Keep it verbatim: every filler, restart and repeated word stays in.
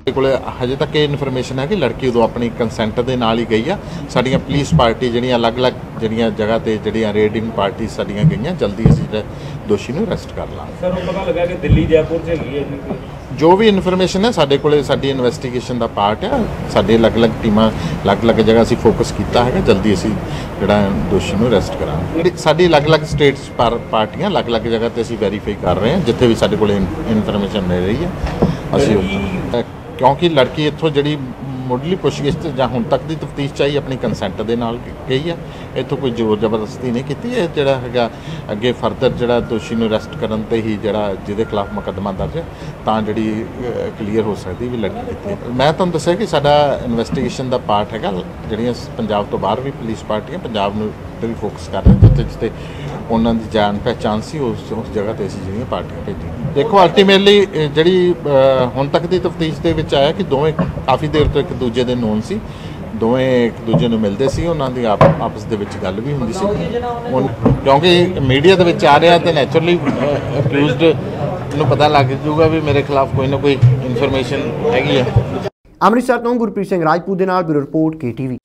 ਕੋਲੇ ਹਜੇ ਤੱਕ ਇਹ ਇਨਫੋਰਮੇਸ਼ਨ ਹੈ ਕਿ ਲੜਕੀ ਉਦੋਂ ਆਪਣੀ ਕੰਸੈਂਟ ਦੇ ਨਾਲ ਹੀ ਗਈ ਆ। ਸਾਡੀਆਂ ਪੁਲਿਸ ਪਾਰਟੀ ਜਿਹੜੀਆਂ ਅਲੱਗ-ਅਲੱਗ ਜਿਹੜੀਆਂ ਜਗ੍ਹਾ ਤੇ ਜਿਹੜੀਆਂ ਰੇਡਿੰਗ ਪਾਰਟੀ ਸਾਡੀਆਂ ਗਈਆਂ, ਜਲਦੀ ਅਸੀਂ ਜਿਹੜਾ ਦੋਸ਼ੀ ਨੂੰ ਅਰੈਸਟ ਕਰ ਲਾਂਗੇ। ਸਰ ਉਹ ਪਤਾ ਲੱਗਾ ਕਿ ਦਿੱਲੀ ਜੈਪੁਰ 'ਚ ਹੈਗੀ ਹੈ ਜੀ। ਜੋ ਵੀ ਇਨਫੋਰਮੇਸ਼ਨ ਹੈ ਸਾਡੇ ਕੋਲੇ ਸਾਡੀ ਇਨਵੈਸਟੀਗੇਸ਼ਨ ਦਾ ਪਾਰਟ ਹੈ। ਸਾਡੇ ਅਲੱਗ-ਅਲੱਗ ਟੀਮਾਂ ਅਲੱਗ-ਅਲੱਗ ਜਗ੍ਹਾ ਅਸੀਂ ਫੋਕਸ ਕੀਤਾ ਹੈਗਾ, ਜਲਦੀ ਅਸੀਂ ਜਿਹੜਾ ਦੋਸ਼ੀ ਨੂੰ ਅਰੈਸਟ ਕਰਾਂਗੇ। ਸਾਡੀ ਅਲੱਗ-ਅਲੱਗ ਸਟੇਟਸ ਪਰ ਪਾਰਟੀਆਂ ਅਲੱਗ-ਅਲੱਗ ਜਗ੍ਹਾ ਤੇ ਅਸੀਂ ਵੈਰੀਫਾਈ ਕਰ ਰਹੇ ਹਾਂ, ਜਿੱਥੇ ਵੀ ਸਾਡੇ ਕੋਲੇ ਇਨਫੋਰਮੇਸ਼ਨ ਮਿਲ ਰਹੀ ਹੈ ਅਸੀਂ ਕਿਉਂਕਿ ਲੜਕੀ ਇੱਥੋਂ ਜਿਹੜੀ ਮੁੱਢਲੀ ਪੁੱਛਗਿੱਛ ਜਾਂ ਹੁਣ ਤੱਕ ਦੀ ਤਫਤੀਸ਼ ਚਾਹੀ ਆਪਣੀ ਕੰਸੈਂਟ ਦੇ ਨਾਲ ਗਈ ਹੈ। ਇੱਥੋਂ ਕੋਈ ਜ਼ੋਰ ਜ਼ਬਰਦਸਤੀ ਨਹੀਂ ਕੀਤੀ। ਇਹ ਜਿਹੜਾ ਹੈਗਾ ਅੱਗੇ ਫਰਦਰ ਜਿਹੜਾ ਦੋਸ਼ੀ ਨੂੰ ਅਰੈਸਟ ਕਰਨ ਤੇ ਹੀ ਜਿਹੜਾ ਜਿਹਦੇ ਖਿਲਾਫ ਮੁਕੱਦਮਾ ਦਰਜ ਹੈ ਤਾਂ ਜਿਹੜੀ ਕਲੀਅਰ ਹੋ ਸਕਦੀ ਵੀ ਲੜਕੀ ਕਿੱਥੇ। ਮੈਂ ਤੁਹਾਨੂੰ ਦੱਸਿਆ ਕਿ ਸਾਡਾ ਇਨਵੈਸਟੀਗੇਸ਼ਨ ਦਾ ਪਾਰਟ ਹੈਗਾ। ਜਿਹੜੀਆਂ ਪੰਜਾਬ ਤੋਂ ਬਾਹਰ ਵੀ ਪੁਲਿਸ ਪਾਰਟੀਆਂ ਪੰਜਾਬ ਨੂੰ ਤੇ ਵੀ ਫੋਕਸ ਕਰ ਰਹੇ, ਜਿੱਥੇ ਜਿੱਥੇ ਉਹਨਾਂ ਦੀ ਜਾਣ ਪਹਿਚਾਣ ਸੀ ਉਸ ਉਸ ਜਗ੍ਹਾ ਤੇ ਅਸੀਂ ਜਿਹੜੀਆਂ ਪਾਰਟੀਆਂ ਭੇਜੀਆਂ। ਦੇਖੋ ਅਲਟੀਮੇਟਲੀ ਜਿਹੜੀ ਹੁਣ ਤੱਕ ਦੀ ਤਫਤੀਸ਼ ਦੇ ਵਿੱਚ ਆਇਆ ਕਿ ਦੋਵੇਂ ਕਾਫੀ ਦੇਰ ਤੋਂ ਇੱਕ ਦੂਜੇ ਦੇ ਨੋਨ ਸੀ, ਦੋਵੇਂ ਇੱਕ ਦੂਜੇ ਨੂੰ ਮਿਲਦੇ ਸੀ, ਉਹਨਾਂ ਦੀ ਆਪ ਆਪਸ ਦੇ ਵਿੱਚ ਗੱਲ ਵੀ ਹੁੰਦੀ ਸੀ। ਹੁਣ ਕਿਉਂਕਿ ਮੀਡੀਆ ਦੇ ਵਿੱਚ ਆ ਰਿਹਾ ਤੇ ਨੈਚੁਰਲੀ ਅਕਿਊਜ਼ਡ ਨੂੰ ਪਤਾ ਲੱਗ ਜਾਊਗਾ ਵੀ ਮੇਰੇ ਖਿਲਾਫ ਕੋਈ ਨਾ ਕੋਈ ਇਨਫੋਰਮੇਸ਼ਨ ਹੈਗੀ ਹੈ। ਅੰਮ੍ਰਿਤਸਰ ਤੋਂ ਗੁਰਪ੍ਰੀਤ ਸਿੰਘ ਰਾਜਪੂਤ ਦੇ ਨਾਲ ਬਿਊਰੋ ਰਿਪੋਰਟ ਕੇ ਟੀ ਵੀ।